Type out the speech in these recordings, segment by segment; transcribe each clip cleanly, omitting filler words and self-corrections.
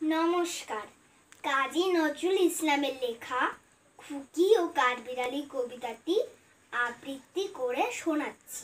নমস্কার। কাজী নজরুল ইসলামের লেখা খুকি ও কাঠবিড়ালি কবিতাটি আবৃত্তি করে শোনাচ্ছি।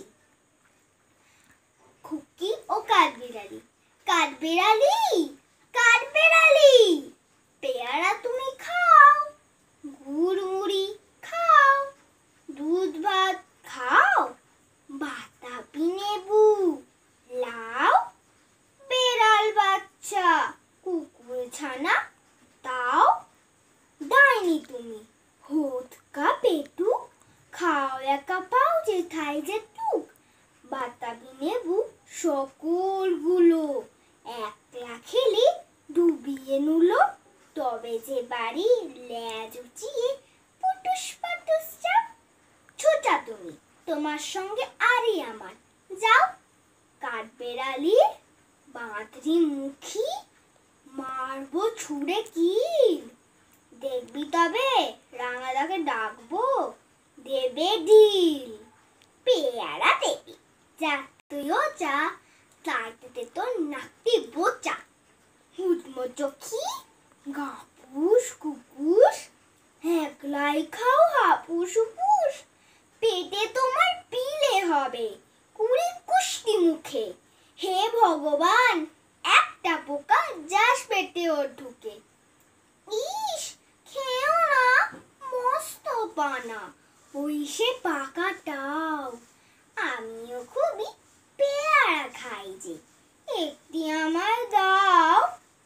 খুকি ও কাঠবিড়ালি। কাঠবিড়ালি, কাঠবিড়ালি, পেয়ারা তুমি খাও, গুড় মুড়ি খাও, দুধ ভাত খাও, বাতাবি লেবু লাও, বেড়াল বাচ্চা কুকুর ছানা তাও, ডাইনি তুমি হোতকা পেটুক, খাও একা পাও যেথায় যেটুক, বাতাবি লেবু সকলগুলো, একলা খেলে ডুবিয়ে নুলো, তবে যে বাড়ি ল্যাজ উঁচিয়ে পুটুস পাটুস চাপ, ছোটা তুমি তোমার সঙ্গে আরই আমার যাও, কাঠবেড়ালি বাঁধরি মুখী, মারবো ছুঁড়ে কিল, দেখবি তবে রাঙাদাকে ডাকবো দেবে ঢিল, পেয়ারা দেবি যা তুইও যা, তাইতে তোর নাকটি বোচা, হুটমো চোখি গাপুস কুকুস, একলাই খাও হাপুস হুপুস, পেটে তোমার পিলে হবে কুড়ি কুষ্টি মুখে, হে ভগবান একটা পোকা যাস পেটে ওর ঢুকে, ইস খেও না মস্ত পানা ওই সে পাকাটাও, আমিও খুবই পেয়ারা খাই যে একটি আমার দাও,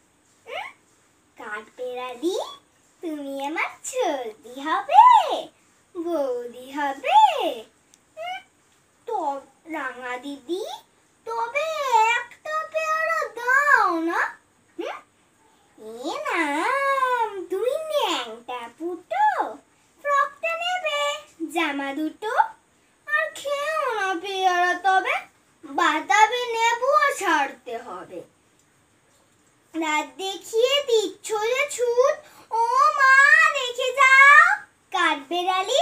কাঠবেড়ালি তুমি আমার ছর্দি হবে বৌদি হবে, তো রাঙা দিদি তবে একটা পেয়ারা দাও না, এ নাম তুমি ন্যাংটা পুটো, ফ্রকটা নেবে জামা দুটো, আর খেও না পেয়ারা তবে বাতাবি লেবুও ছাড়তে হবে, রাত দেখিয়ে দিচ্ছ যে ছুট, ও মা দেখে যাও, কাঠবেড়ালি